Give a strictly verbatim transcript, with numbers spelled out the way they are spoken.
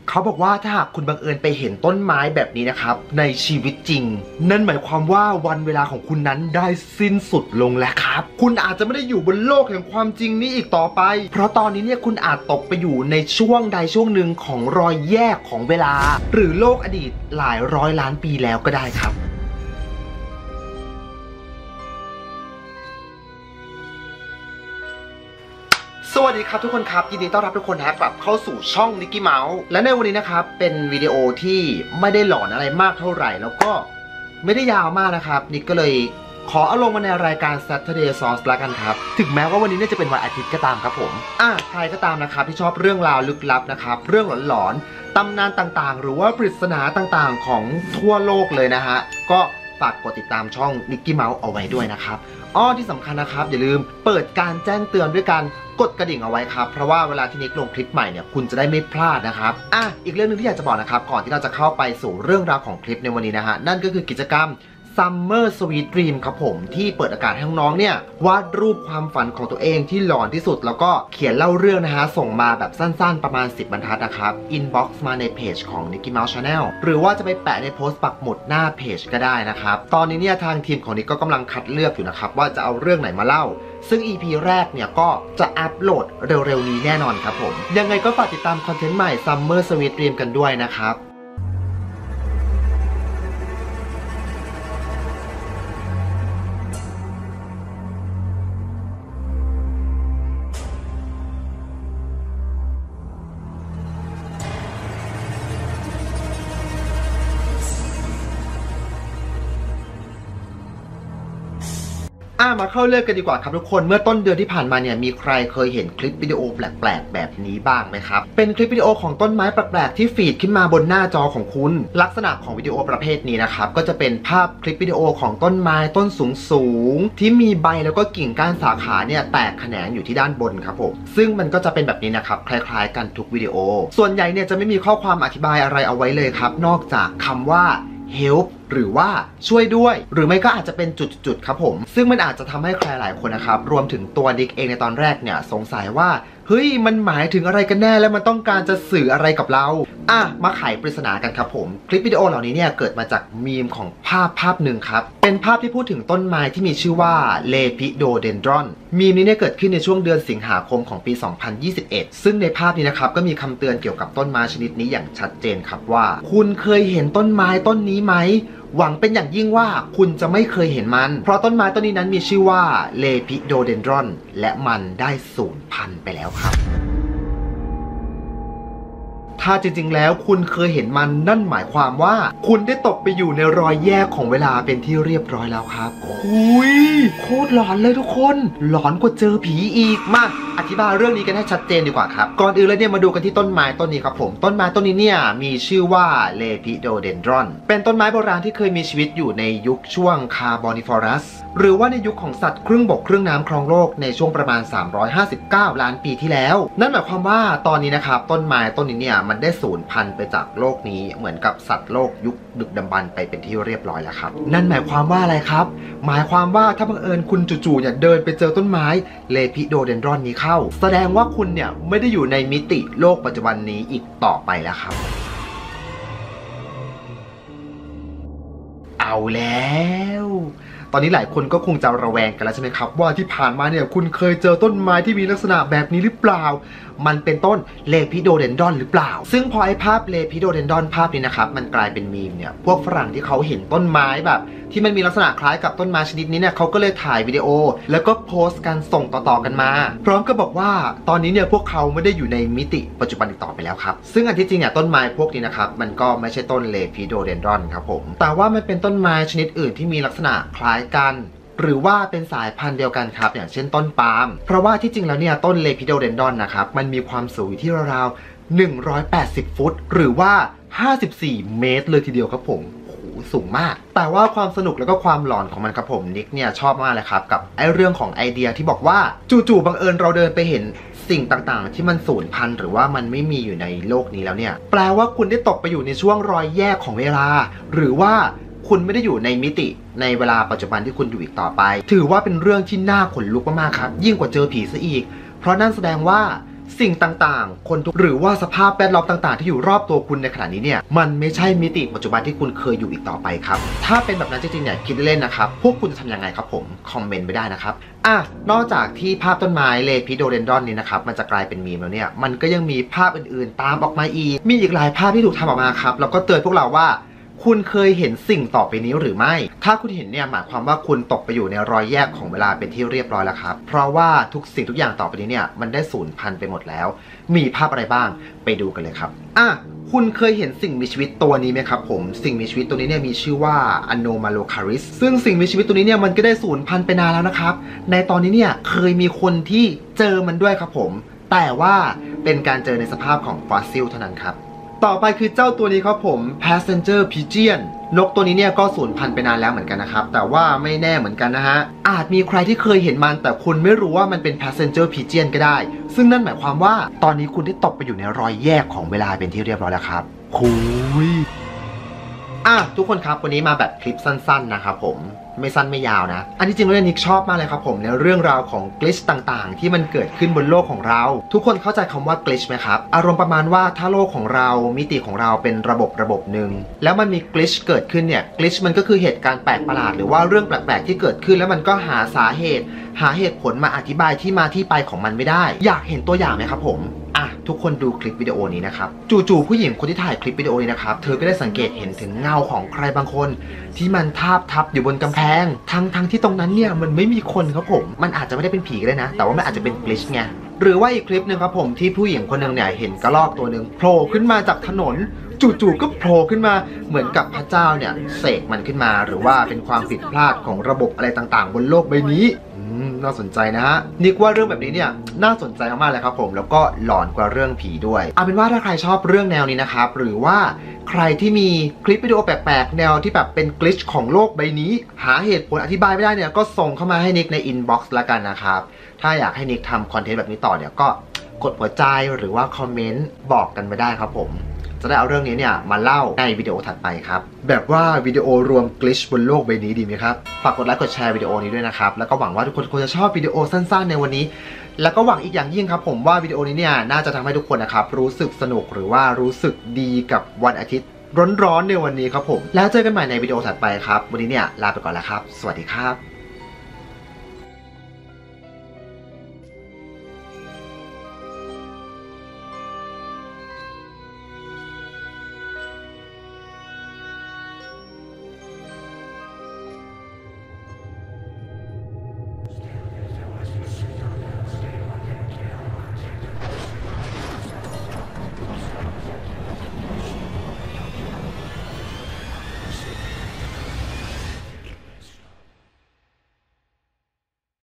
เขาบอกว่าถ้าหากคุณบังเอิญไปเห็นต้นไม้แบบนี้นะครับในชีวิตจริงนั่นหมายความว่าวันเวลาของคุณนั้นได้สิ้นสุดลงแล้วครับคุณอาจจะไม่ได้อยู่บนโลกแห่งความจริงนี้อีกต่อไปเพราะตอนนี้เนี่ยคุณอาจตกไปอยู่ในช่วงใดช่วงหนึ่งของรอยแยกของเวลาหรือโลกอดีตหลายร้อยล้านปีแล้วก็ได้ครับสวัสดีครับทุกคนครับยินดีต้อนรับทุกคนนะกลับเข้าสู่ช่องนิกกี้เมาส์และในวันนี้นะครับเป็นวิดีโอที่ไม่ได้หลอนอะไรมากเท่าไหร่แล้วก็ไม่ได้ยาวมากนะครับนิกก็เลยขอเอาลงมาในรายการ Saturday Sauce ละกันครับถึงแม้ว่าวันนี้เนี่ยจะเป็นวันอาทิตย์ก็ตามครับผมอ่ะใครก็ตามนะครับที่ชอบเรื่องราวลึกลับนะครับเรื่องหลอนๆตำนานต่างๆหรือว่าปริศนาต่างๆของทั่วโลกเลยนะฮะก็ฝากกดติดตามช่องนิกกี้เมาส์เอาไว้ด้วยนะครับอ้อที่สำคัญนะครับอย่าลืมเปิดการแจ้งเตือนด้วยการกดกระดิ่งเอาไว้ครับเพราะว่าเวลาที่นิกลงคลิปใหม่เนี่ยคุณจะได้ไม่พลาดนะครับอ่ะอีกเรื่องนึงที่อยากจะบอกนะครับก่อนที่เราจะเข้าไปสู่เรื่องราวของคลิปในวันนี้นะฮะนั่นก็คือกิจกรรม Summer Sweet Dream ครับผมที่เปิดอากาศให้น้องๆเนี่ยวาดรูปความฝันของตัวเองที่หลอนที่สุดแล้วก็เขียนเล่าเรื่องนะฮะส่งมาแบบสั้นๆประมาณสิบบรรทัดนะครับ inbox มาในเพจของ Nicky Mouse Channel หรือว่าจะไปแปะในโพสต์ปักหมุดหน้าเพจก็ได้นะครับตอนนี้เนี่ยทางทีมของนิกก็กำลังคัดเลือกอยู่นะครับว่าจะเอาเรื่องไหนมาเล่าซึ่ง อี พี แรกเนี่ยก็จะอัปโหลดเร็วๆนี้แน่นอนครับผมยังไงก็ฝากติดตามคอนเทนต์ใหม่ Summer Sweet Dream กันด้วยนะครับอ่ะมาเข้าเรื่องกันดีกว่าครับทุกคนเมื่อต้นเดือนที่ผ่านมาเนี่ยมีใครเคยเห็นคลิปวิดีโอแปลกๆแบบนี้บ้างไหมครับเป็นคลิปวิดีโอของต้นไม้แปลกๆที่ฟีดขึ้นมาบนหน้าจอของคุณลักษณะของวิดีโอประเภทนี้นะครับก็จะเป็นภาพคลิปวิดีโอของต้นไม้ต้นสูงๆที่มีใบแล้วก็กิ่งก้านสาขาเนี่ยแตกแขนงอยู่ที่ด้านบนครับผมซึ่งมันก็จะเป็นแบบนี้นะครับคล้ายๆกันทุกวิดีโอส่วนใหญ่เนี่ยจะไม่มีข้อความอธิบายอะไรเอาไว้เลยครับนอกจากคำว่าhelp หรือว่าช่วยด้วยหรือไม่ก็อาจจะเป็นจุดๆครับผมซึ่งมันอาจจะทำให้ใครหลายคนนะครับรวมถึงตัวดิกเองในตอนแรกเนี่ยสงสัยว่าเฮ้ยมันหมายถึงอะไรกันแน่และมันต้องการจะสื่ออะไรกับเราอ่ะมาไขปริศนากันครับผมคลิปวิดีโอเหล่านี้เนี่ยเกิดมาจากมีมของภาพภาพหนึ่งครับเป็นภาพที่พูดถึงต้นไม้ที่มีชื่อว่าเลพิโดเดนดรอนมีมนี้เนี่ยเกิดขึ้นในช่วงเดือนสิงหาคมของปีสองพันยี่สิบเอ็ดซึ่งในภาพนี้นะครับก็มีคำเตือนเกี่ยวกับต้นไม้ชนิดนี้อย่างชัดเจนครับว่าคุณเคยเห็นต้นไม้ต้นนี้ไหมหวังเป็นอย่างยิ่งว่าคุณจะไม่เคยเห็นมันเพราะต้นไม้ต้นนี้นั้นมีชื่อว่าเลพิโดเดนดรอนและมันได้สูญพันธุ์ไปแล้วครับถ้าจริงๆแล้วคุณเคยเห็นมันนั่นหมายความว่าคุณได้ตกไปอยู่ในรอยแยกของเวลาเป็นที่เรียบร้อยแล้วครับคุยโคตรหลอนเลยทุกคนหลอนกว่าเจอผีอีกมาอธิบายเรื่องนี้กันให้ชัดเจนดีกว่าครับก่อนอื่นเลยเนี่ยมาดูกันที่ต้นไม้ต้นนี้ครับผมต้นไม้ต้นนี้เนี่ยมีชื่อว่าเลพิโดเดนดรอนเป็นต้นไม้โบราณที่เคยมีชีวิตอยู่ในยุคช่วงคาร์บอนิฟอรัสหรือว่าในยุคของสัตว์ครึ่งบกครึ่งน้ำครองโลกในช่วงประมาณสามร้อยห้าสิบเก้าล้านปีที่แล้วนั่นหมายความว่าตอนนี้นะครับต้นไม้ต้นนี้เนี่ยมันได้สูญพันธุ์ไปจากโลกนี้เหมือนกับสัตว์โลกยุคดึกดำบรรพ์ไปเป็นที่เรียบร้อยแล้วครับนั่นหมายความว่าอะไรครับหมายความว่าถ้าบังเอิญคุณจู่ๆเนี่ยเดินไปเจอต้นไม้เลพิโดเดนดรอนนี้เข้าแสดงว่าคุณเนี่ยไม่ได้อยู่ในมิติโลกปัจจุบันนี้อีกต่อไปแล้วครับเอาแล้วตอนนี้หลายคนก็คงจะระแวงกันแล้วใช่ไหมครับว่าที่ผ่านมาเนี่ยคุณเคยเจอต้นไม้ที่มีลักษณะแบบนี้หรือเปล่ามันเป็นต้นเลพิโดเดนดรอนหรือเปล่าซึ่งพอไอ้ภาพเลพิโดเดนดรอนภาพนี้นะครับมันกลายเป็นมีมเนี่ยพวกฝรั่งที่เขาเห็นต้นไม้แบบที่มันมีลักษณะคล้ายกับต้นไม้ชนิดนี้เนี่ยเขาก็เลยถ่ายวิดีโอแล้วก็โพสต์กันส่งต่อๆกันมาพร้อมกับบอกว่าตอนนี้เนี่ยพวกเขาไม่ได้อยู่ในมิติปัจจุบันอีกต่อไปแล้วครับซึ่งอันที่จริงเนี่ยต้นไม้พวกนี้นะครับมันก็ไม่ใช่ต้นเลพิโดเดนดรอนครับผมแต่ว่ามันเป็นต้นไม้ชนิดอื่นที่มีลักษณะคล้ายกันหรือว่าเป็นสายพันธุ์เดียวกันครับอย่างเช่นต้นปาล์มเพราะว่าที่จริงแล้วเนี่ยต้นเลพิโดเดนดรอนนะครับมันมีความสูงที่ราวๆหนึ่งร้อยแปดสิบฟุตหรือว่าห้าสิบสี่เมตรเลยทีเดียวครับผมสูงมากแต่ว่าความสนุกแล้วก็ความหลอนของมันครับผมนิกเนี่ยชอบมากเลยครับกับไอ้เรื่องของไอเดียที่บอกว่าจู่ๆบังเอิญเราเดินไปเห็นสิ่งต่างๆที่มันสูญพันธุ์หรือว่ามันไม่มีอยู่ในโลกนี้แล้วเนี่ยแปลว่าคุณได้ตกไปอยู่ในช่วงรอยแยกของเวลาหรือว่าคุณไม่ได้อยู่ในมิติในเวลาปัจจุบันที่คุณอยู่อีกต่อไปถือว่าเป็นเรื่องที่น่าขนลุกมากๆครับยิ่งกว่าเจอผีซะอีกเพราะนั่นแสดงว่าสิ่งต่างๆคนทุกหรือว่าสภาพแวดล้อมต่างๆที่อยู่รอบตัวคุณในขณะนี้เนี่ยมันไม่ใช่มิติปัจจุบันที่คุณเคยอยู่อีกต่อไปครับถ้าเป็นแบบนั้นจริงๆเนี่ยคิดเล่นๆนะครับพวกคุณจะทำยังไงครับผมคอมเมนต์ไปได้นะครับอ่ะนอกจากที่ภาพต้นไม้เลพิโดเรนดอนนี้นะครับมันจะกลายเป็นมีมแล้วเนี่ยมันก็ยังมีภาพอื่นๆตามออกมาอีกมีอีกหลายภาพที่ถูกทำออกมาครับแล้วก็เตือนพวกเราว่าคุณเคยเห็นสิ่งต่อไปนี้หรือไม่ถ้าคุณเห็นเนี่ยหมายความว่าคุณตกไปอยู่ในรอยแยกของเวลาเป็นที่เรียบร้อยแล้วครับเพราะว่าทุกสิ่งทุกอย่างต่อไปนี้เนี่ยมันได้สูญพันธุ์ไปหมดแล้วมีภาพอะไรบ้างไปดูกันเลยครับอ่ะคุณเคยเห็นสิ่งมีชีวิตตัวนี้ไหมครับผมสิ่งมีชีวิตตัวนี้เนี่ยมีชื่อว่า Anomalocaris ซึ่งสิ่งมีชีวิตตัวนี้เนี่ยมันก็ได้สูญพันธุ์ไปนานแล้วนะครับในตอนนี้เนี่ยเคยมีคนที่เจอมันด้วยครับผมแต่ว่าเป็นการเจอในสภาพของฟอสซิลเท่านั้นครับต่อไปคือเจ้าตัวนี้ครับผม Passenger Pigeon นกตัวนี้เนี่ยก็สูญพันธุ์ไปนานแล้วเหมือนกันนะครับแต่ว่าไม่แน่เหมือนกันนะฮะอาจมีใครที่เคยเห็นมันแต่คุณไม่รู้ว่ามันเป็น Passenger Pigeon ก็ได้ซึ่งนั่นหมายความว่าตอนนี้คุณได้ตกไปอยู่ในรอยแยกของเวลาเป็นที่เรียบร้อยแล้วครับคุยอ่ะทุกคนครับวันนี้มาแบบคลิปสั้นๆนะครับผมไม่สั้นไม่ยาวนะอันที่จริงแล้วนิกชอบมากเลยครับผมในเรื่องราวของกลิชต่างๆที่มันเกิดขึ้นบนโลกของเราทุกคนเข้าใจคำว่ากลิชไหมครับอารมณ์ประมาณว่าถ้าโลกของเรามิติของเราเป็นระบบระบบหนึ่งแล้วมันมีกลิชเกิดขึ้นเนี่ยกลิชมันก็คือเหตุการณ์แปลกประหลาดหรือว่าเรื่องแปลกๆที่เกิดขึ้นแล้วมันก็หาสาเหตุหาเหตุผลมาอธิบายที่มาที่ไปของมันไม่ได้อยากเห็นตัวอย่างไหมครับผมอ่ะทุกคนดูคลิปวิดีโอนี้นะครับจู่ๆผู้หญิงคนที่ถ่ายคลิปวิดีโอนี้นะครับเธอก็ได้สังเกตเห็นถึงเงาของใครบางคนที่มันทาบทับอยู่บนกำแพงทั้งทั้งที่ตรงนั้นเนี่ยมันไม่มีคนครับผมมันอาจจะไม่ได้เป็นผีก็ได้นะแต่ว่ามันอาจจะเป็นกลิชไงหรือว่าอีกคลิปหนึ่งครับผมที่ผู้หญิงคนหนึ่งเนี่ยเห็นกระรอกตัวหนึ่งโผล่ขึ้นมาจากถนนจู่ๆก็โผล่ขึ้นมาเหมือนกับพระเจ้าเนี่ยเสกมันขึ้นมาหรือว่าเป็นความผิดพลาดของระบบอะไรต่างๆบนโลกใบนี้น่าสนใจนะฮะนิกว่าเรื่องแบบนี้เนี่ยน่าสนใจมากๆเลยครับผมแล้วก็หลอนกว่าเรื่องผีด้วยเอาเป็นว่าถ้าใครชอบเรื่องแนวนี้นะครับหรือว่าใครที่มีคลิปวิดีโอแปลกๆแนวที่แบบเป็นกลิชของโลกใบนี้หาเหตุผลอธิบายไม่ได้เนี่ยก็ส่งเข้ามาให้นิกในอินบ็อกซ์ละกันนะครับถ้าอยากให้นิกทำคอนเทนต์แบบนี้ต่อเนี่ยก็กดหัวใจหรือว่าคอมเมนต์บอกกันมาได้ครับผมจะได้เอาเรื่องนี้เนี่ยมาเล่าในวิดีโอถัดไปครับแบบว่าวิดีโอรวมกลิชบนโลกใบนี้ดีไหมครับฝากกดไลค์กดแชร์วิดีโอนี้ด้วยนะครับแล้วก็หวังว่าทุกคนคงจะชอบวิดีโอสั้นๆในวันนี้แล้วก็หวังอีกอย่างยิ่งครับผมว่าวิดีโอนี้เนี่ยน่าจะทำให้ทุกคนนะครับรู้สึกสนุกหรือว่ารู้สึกดีกับวันอาทิตย์ร้อนๆในวันนี้ครับผมแล้วเจอกันใหม่ในวิดีโอถัดไปครับวันนี้เนี่ยลาไปก่อนแล้วครับสวัสดีครับ